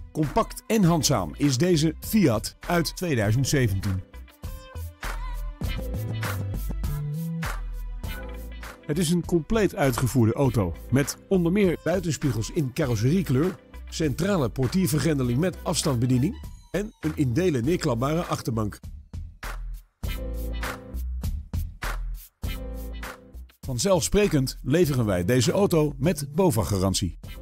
Compact en handzaam is deze Fiat uit 2017. Het is een compleet uitgevoerde auto met onder meer buitenspiegels in carrosseriekleur, centrale portiervergrendeling met afstandsbediening en een in delen neerklapbare achterbank. Vanzelfsprekend leveren wij deze auto met BOVAG-garantie.